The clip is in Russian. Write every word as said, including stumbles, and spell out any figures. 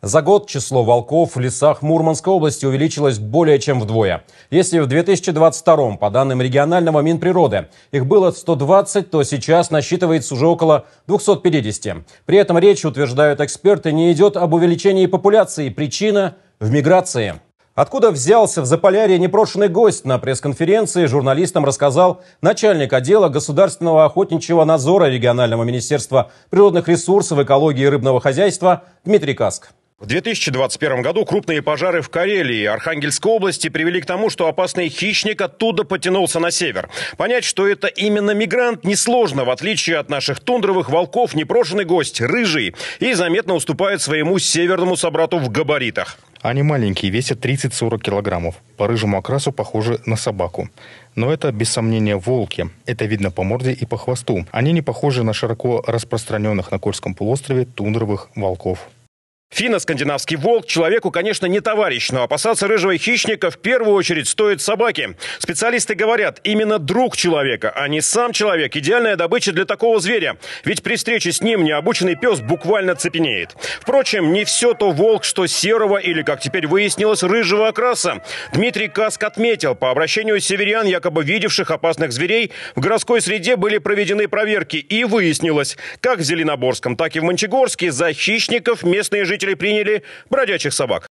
За год число волков в лесах Мурманской области увеличилось более чем вдвое. Если в две тысячи двадцать втором, по данным регионального Минприроды, их было сто двадцать, то сейчас насчитывается уже около двухсот пятидесяти. При этом речь, утверждают эксперты, не идет об увеличении популяции. Причина в миграции. Откуда взялся в Заполярье непрошенный гость, на пресс-конференции журналистам рассказал начальник отдела Государственного охотничьего надзора регионального министерства природных ресурсов, экологии и рыбного хозяйства Дмитрий Каск. В две тысячи двадцать первом году крупные пожары в Карелии и Архангельской области привели к тому, что опасный хищник оттуда потянулся на север. Понять, что это именно мигрант, несложно. В отличие от наших тундровых волков, непрошенный гость рыжий и заметно уступает своему северному собрату в габаритах. Они маленькие, весят тридцать-сорок килограммов. По рыжему окрасу похожи на собаку. Но это, без сомнения, волки. Это видно по морде и по хвосту. Они не похожи на широко распространенных на Кольском полуострове тундровых волков. Финно-скандинавский волк человеку, конечно, не товарищ, но опасаться рыжего хищника в первую очередь стоит собаке. Специалисты говорят, именно друг человека, а не сам человек – идеальная добыча для такого зверя. Ведь при встрече с ним необученный пес буквально цепенеет. Впрочем, не все то волк, что серого или, как теперь выяснилось, рыжего окраса. Дмитрий Каск отметил, по обращению северян, якобы видевших опасных зверей, в городской среде были проведены проверки. И выяснилось, как в Зеленоборском, так и в Мончегорске за хищников местные жители приняли бродячих собак.